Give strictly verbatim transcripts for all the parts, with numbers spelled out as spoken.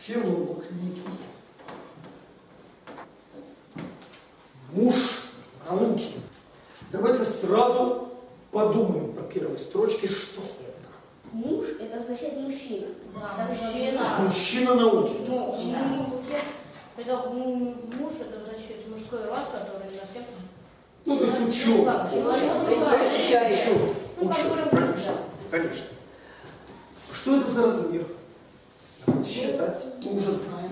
филолог некий, муж науки. Давайте сразу подумаем по первой строчке, что это. Муж – это означает мужчина. Да, мужчина. Мужчина науки. Ну, да. Это муж, это значит мужской род, который на кем-то. Ну, то есть ученый. Ученый. Ученый, конечно. Конечно. Что это за размер? Давайте считать. Мы уже знаем.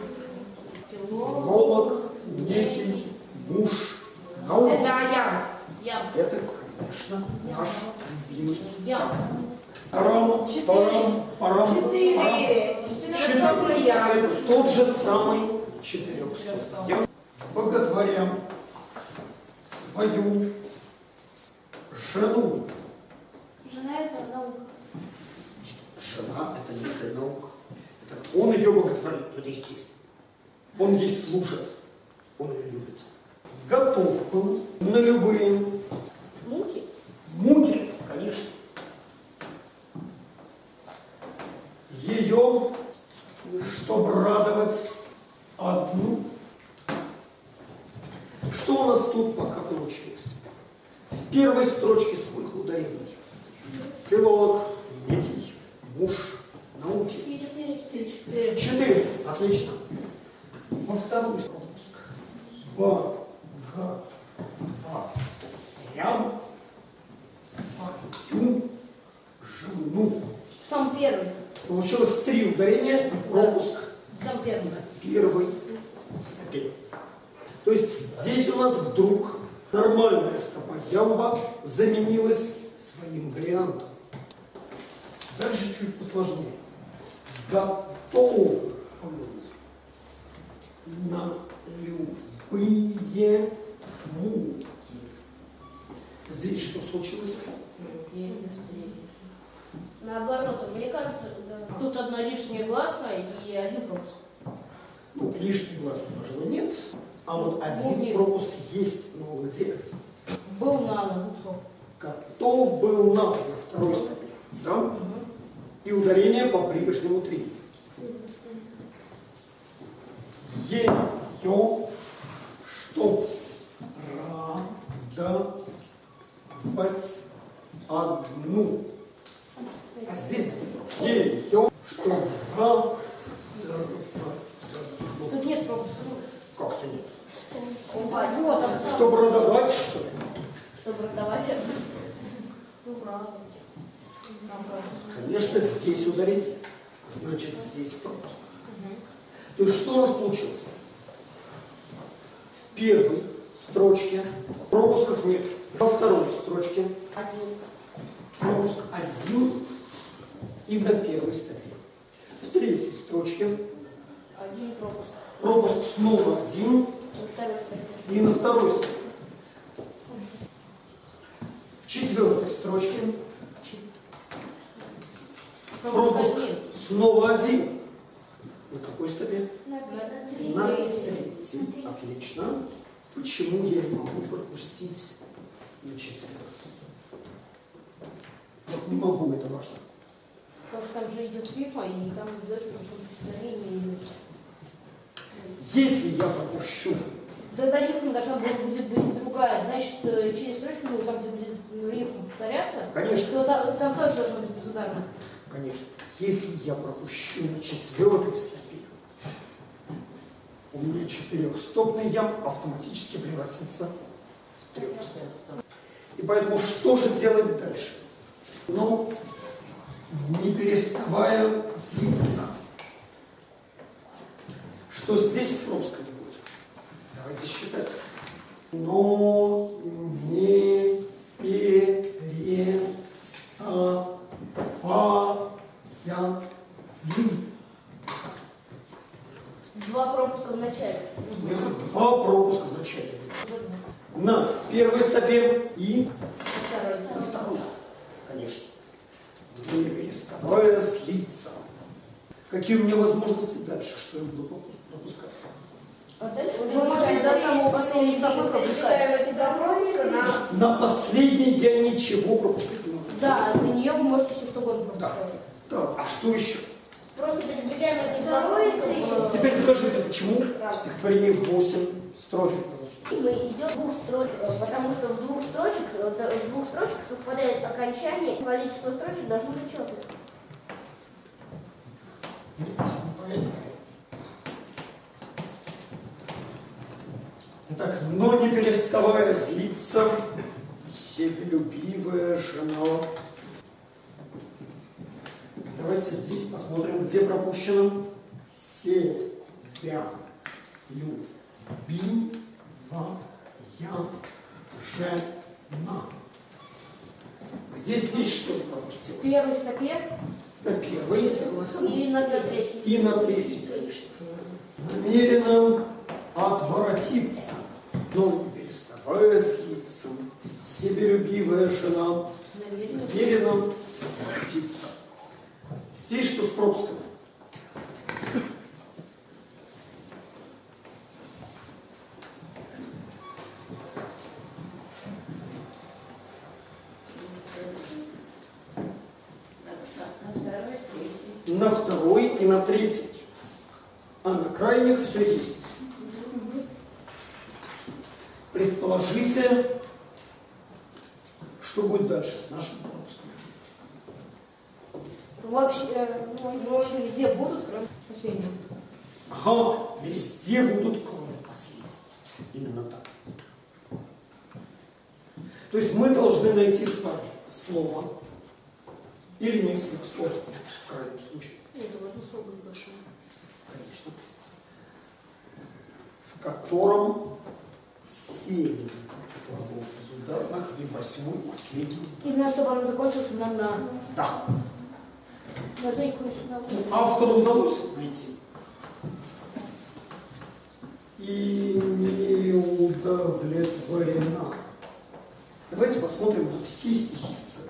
Филолог, некий, муж, науки. Это ям. Ям. Это, конечно, наш любимый. Ям. Парам, парам, парам. Четыре. Четыре. Это тот же самый четырехстопный ям. Боготворям свою жену. Жена – это наука. Жена – это некая наука. Это он ее боготворит, это естественно. Он ей служит, он ее любит. Готов был на любые Муки? муки, конечно. Ее, чтобы радовать одну. Что у нас тут пока получилось? В первой строчке сколько ударений? Филолог, некий, муж, науки. Четыре. Четыре. Четыре. Отлично. Во второй пропуск. Ба, га, ва, рям, свою жену. Сам первый. Получилось три ударения и пропуск Сам первый. на первой стопе. То есть здесь у нас вдруг нормальная стопа ямба заменилась своим вариантом. Дальше чуть посложнее. Готов был на любые муки. Здесь что случилось? Наоборот, мне кажется, да. Тут одна лишняя гласная и один пропуск. Ну, лишний глаз, пожалуй, нет. А вот один Муки. пропуск есть, но где? Был на двух слов. Готов был на, на второй стопе. Да? Угу. И ударение по-прежнему три. Ее, чтоб радовать одну. А здесь где? Ее, чтоб радовать. Тут нет пропуска. Как-то нет. Вот он. Чтобы радовать, что ли? Чтобы раздавать. Ну, правда. Конечно, здесь ударение. Значит, здесь пропуск. Угу. То есть, что у нас получилось? В первой строчке пропусков нет. Во второй строчке Один. пропуск один и на первой стопе. В третьей строчке Один пропуск. пропуск снова один На второй стороне. и на второй стопе. В четвертой строчке пропуск снова один. На какой стопе? На третьей. На третьей. Отлично. Почему я не могу пропустить на четвертой? Вот не могу, это важно. Потому что там же идет рифма, и там обязательно должно быть ударение или... Если я пропущу, Тогда рифма должна будет, будет быть другая. Значит, через строчку, там, где будет рифма повторяться, конечно, то там, там тоже должно быть безударно. конечно, если я пропущу на четвертой стопе, у меня четырехстопный ям автоматически превратится в трехстопный. И поэтому что же делать дальше? Ну, не переставая злиться. Что здесь с пропусками будет? Давайте считать. Но не переставая злиться. Два пропуска в начале. Это два пропуска в начале. На первой стопе и Второй. на второй. Конечно. Не переставая злиться. Какие у меня возможности дальше? Что я буду пропускать? А дальше Вы можете до самого последней стопы пропускать. На последней я ничего пропускать не могу. Да, на нее вы можете все что угодно Да. пропускать. Так, а что еще? Просто передвигаем эти два Второй и пропуска. третий. Теперь скажите, почему в стихотворении восемь строчек должно? Мы идем в двух строчек, потому что в двух строчек, в двух строчках совпадает окончание, количество строчек должно быть четко. Итак, но не переставая злиться, себелюбивая жена. Давайте здесь посмотрим, где пропущено себелюбивая жена. Где здесь что пропустилось? Первый сапер На первый, согласен. и на третий. И на третий, конечно. Намеренно отворотиться, но не переставая злиться, себелюбивая жена намеренно отворотиться. Здесь что с пропусками? На второй и на третий. А на крайних все есть. Предположите, что будет дальше с нашим пропуском. Вообще, э, ну, вообще везде будут, кроме последнего. Ага, везде будут, кроме последнего. Именно так. То есть мы должны найти с вами слово или несколько слов, в крайнем случае. Это вот смысл будет большой. Конечно. В котором семь слогов из ударных и восьмой последний. И надо, чтобы она закончилась на на. Да. На заикнусь на. Автору удалось найти. И не удовлетворена. Давайте посмотрим на все стихи в целом.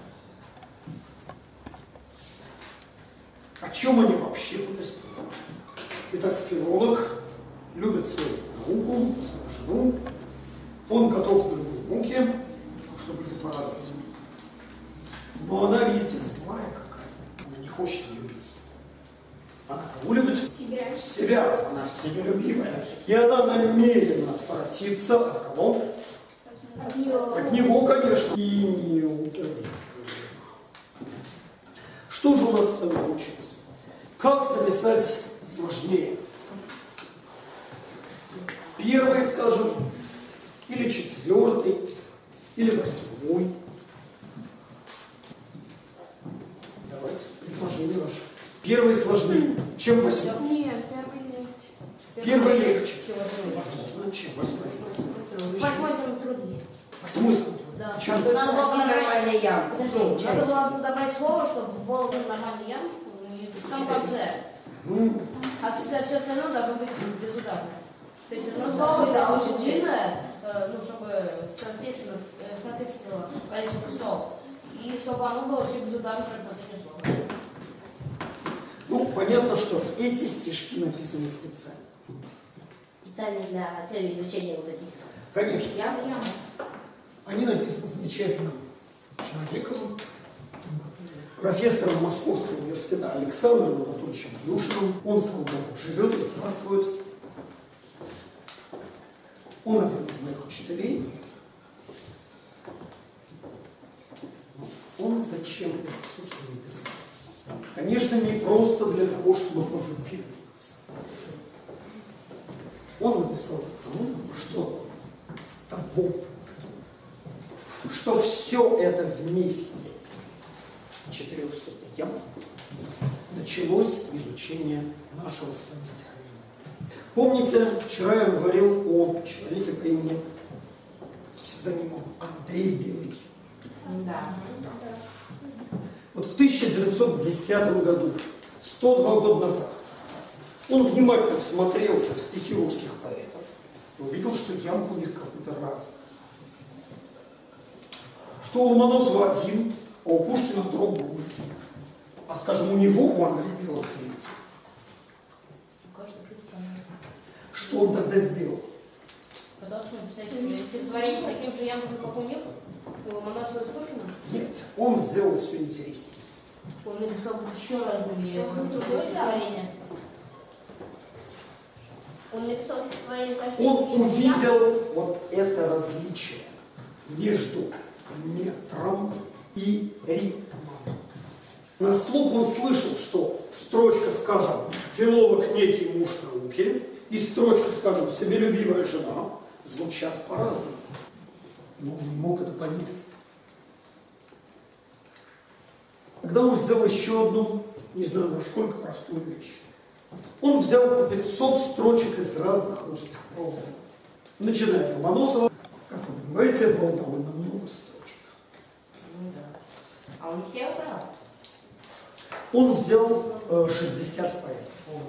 О чем они вообще повествуют? Итак, филолог любит свою науку, свою жену. Он готов на любые муки, чтобы их порадовать. Но она, видите, злая какая. Она не хочет любить. Она кого любит? Себя. Себя. Она себелюбивая. И она намерена отвратиться от кого? От него. От него, конечно. И не удовлетворена. Что же у нас с вами получилось? Как написать сложнее? Первый, скажем, или четвертый, или восьмой. Давайте, предложение ваше. Первый сложнее, чем восьмой. Нет, первый легче. Первый легче. Чем восьмой. Возможно, чем восьмой. Восьмой самый трудный. Восьмой самый. Да. Чем? Надо было подобрать, Нормальная ямка. подожди, надо было подобрать слово, чтобы было ну, нормальная ямка, и в самом конце. Ну, А все, все остальное должно быть безударно. То есть одно слово это очень длинное, э, ну, чтобы соответственно, э, соответствовало количеству слов. И чтобы оно было все безударно, как последнее слово. ну, понятно, что эти стишки написаны специально. Специально для цели изучения вот этих. Конечно, Я, я. они написаны замечательным человеком, профессором Московского университета Александром Анатольевичем Плюшиным. Он, слава богу, живет и здравствует. Он один из моих учителей. Он зачем это, собственно, написал? Конечно, не просто для того, чтобы повыпендриваться. Он написал потому, что с того, что все это вместе, четырехстопный ям, началось изучение нашего с вами стихотворения. Помните, вчера я говорил о человеке по имени с псевдонимом Андрей Белый. Да. Вот в тысяча девятьсот десятом году, сто два года назад, он внимательно всмотрелся в стихи русских поэтов и увидел, что ямка у них какой-то разный. Что у Ломоносова один, а у Пушкина другой. А скажем, у него, у Андрея Белого, третий. Что он тогда сделал? Пытался написать стихотворение с таким же ямком, как у них, у Ломоносова с Пушкиным. Нет, он сделал все интереснее. Он написал еще разными Всё, другое, стихотворения. Он написал стихотворение Он увидел вот это различие между метром и ритмом. На слух он слышал, что строчка, скажем, «филолог некий муж науки» и строчка, скажем, «себелюбивая жена» звучат по-разному. Но он не мог это понять. Тогда он сделал еще одну, не знаю, насколько простую вещь. Он взял пятьсот строчек из разных русских прозов. Начиная от Ломоносова, как вы понимаете, было довольно много строчек. Ну да. А он сел да? Он взял э, шестьдесят поэтов.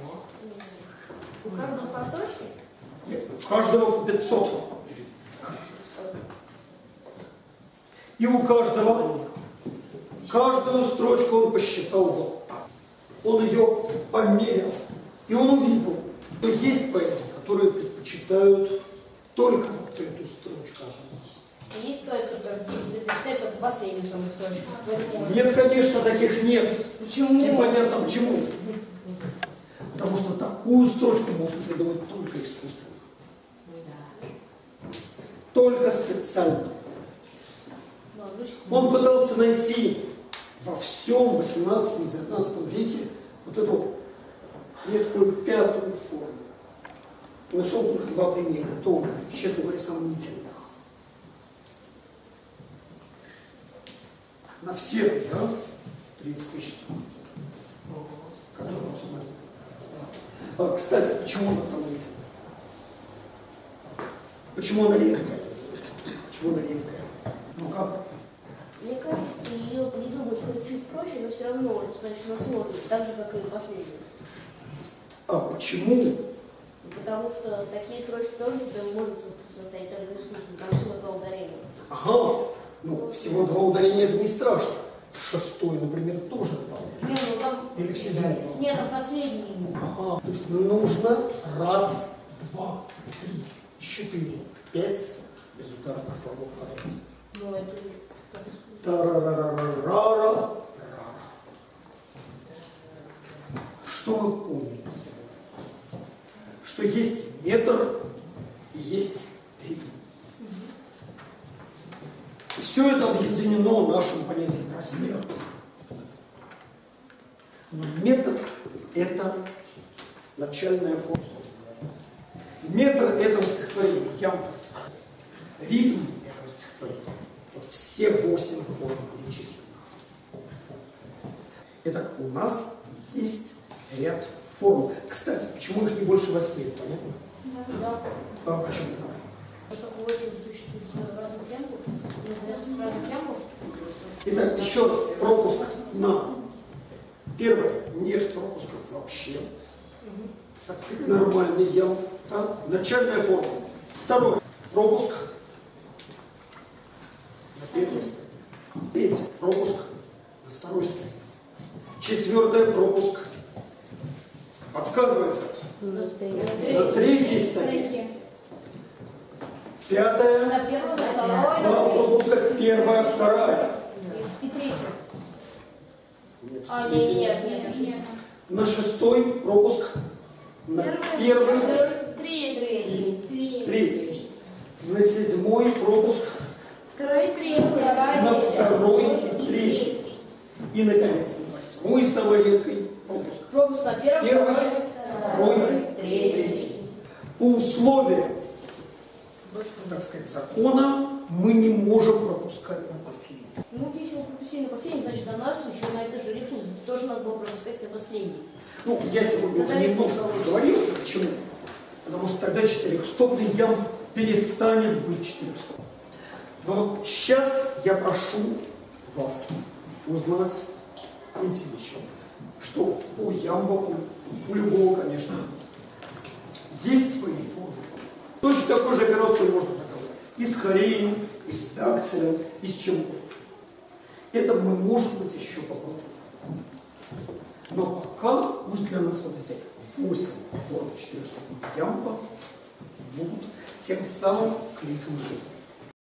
У каждого по строчке? Нет, у каждого пятьсот. И у каждого, каждую строчку он посчитал вот так. Он ее померил. И он увидел, что есть поэты, которые предпочитают только вот эту строчку. Есть поэт, который предпочитает только последнюю самую строчку. Возьму. Нет, конечно, таких нет. Почему? Непонятно почему. Потому что такую строчку можно придумать только искусственно. Да. Только специально. Ну, обычно. Он пытался найти во всем восемнадцатом-девятнадцатом веке вот эту некую пятую форму. Нашел только два примера, то, честно говоря, сомнительных. На все, да, тридцать тысяч слов, которые он смотрел. А, кстати, почему она сомнительная? Почему она редкая? Почему она редкая? Ну как? Мне кажется, ее придумать хоть чуть проще, но все равно достаточно сложно, так же, как и последняя. А почему? Потому что такие строчки тоже может состоять только искусственно, там всего два ударения. Ага, ну всего два ударения это не страшно. В шестой, например, тоже два ударения. Не, ну там... Или в седьмой. Нет, там последний. Ага, то есть нужно раз, два, три, четыре, пять безударных слогов подряд. Ну, это как искусство. Тарарарарара. Что мы помним? Что есть метр и есть ритм. Все это объединено нашим понятием размера. Но метр – это начальная форма. Метр этого стихотворения – ямба. Ритм этого стихотворения – вот все восемь форм перечисленных. Итак, у нас есть ряд форм. Кстати, почему их не больше восьми, понятно? Да. А почему? Чтобы восемь существует в разных темпах, в разных темпах. Итак, еще раз, пропуск на. Первое, нет пропусков вообще. Так сказать, нормальный ям. Да? Начальная форма. Второе, пропуск на первой стороне. Третье, пропуск на второй стороне. Четвертое, пропуск. Подсказывается. На третьей стороне. Пятое. На первую, на вторую, Два на третью. пропуска. Первая, вторая. И третью. Нет. А, нет, нет, нет, нет. На шестой пропуск. На первый. Третий. Третий. На седьмой пропуск. Второй, третий. На второй и третий. И, наконец, на восьмой, самой редкой, пропуск. Пропуск на первый, Первый, второй, второй, третий. По условиям, так сказать, закона мы не можем пропускать на последний. Ну, если мы пропустили на последний, значит, до нас еще на это же рифму тоже надо было пропускать на последний. Ну, я сегодня уже немножко поговорился, почему. Потому что тогда четырехстопный ям перестанет быть четырехстопным. Но вот сейчас я прошу вас узнать эти вещи. Что у ямба, у, у любого, конечно, есть свои формы. Точно такую же операцию можно показать и с хореем, и с дактилем, и с чем угодно. Это мы, может быть, еще попробуем. Но пока пусть для нас вот эти восемь форм четырехстопного ямба будут тем самым кликом жизни.